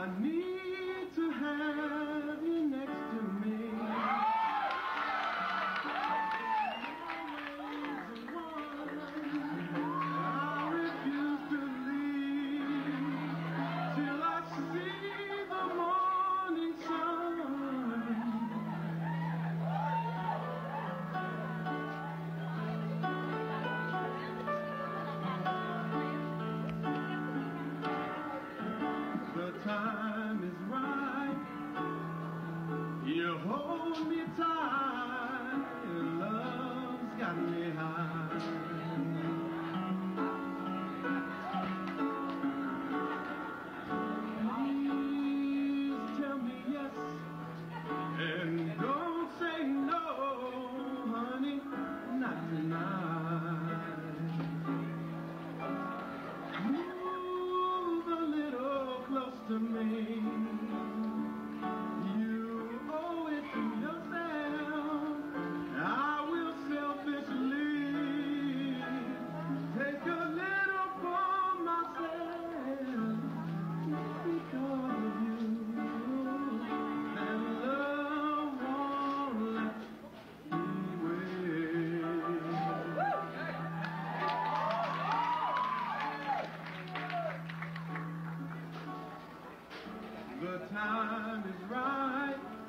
I need to have you next to me. I refuse to leave till I see the morning sun. The time is right. You hold me tight, and love's got me high. Please tell me yes, and don't say no, honey, not tonight. Move a little close to me. You owe it to yourself. I will selfishly take a little for myself because of you. And love won't let me wait. The time is right.